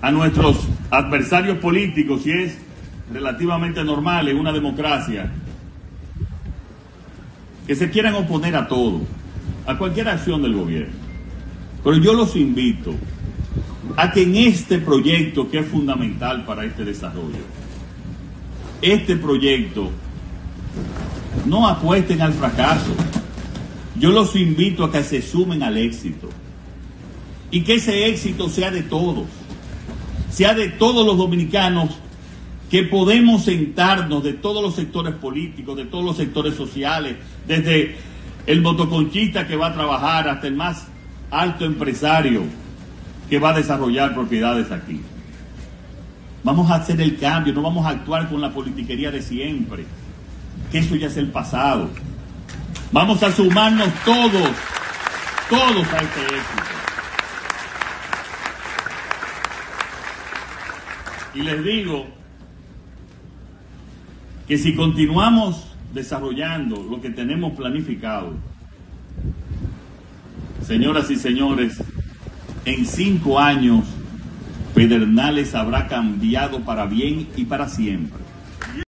a nuestros adversarios políticos, y es relativamente normal en una democracia, que se quieran oponer a todo, a cualquier acción del gobierno. Pero yo los invito a que en este proyecto, que es fundamental para este desarrollo, este proyecto, no apuesten al fracaso. Yo los invito a que se sumen al éxito, y que ese éxito sea de todos los dominicanos, que podemos sentarnos de todos los sectores políticos, de todos los sectores sociales, desde el motoconchista que va a trabajar hasta el más alto empresario que va a desarrollar propiedades aquí. Vamos a hacer el cambio, no vamos a actuar con la politiquería de siempre, que eso ya es el pasado. Vamos a sumarnos todos a este éxito. Y les digo que si continuamos desarrollando lo que tenemos planificado, señoras y señores, en 5 años Pedernales habrá cambiado para bien y para siempre.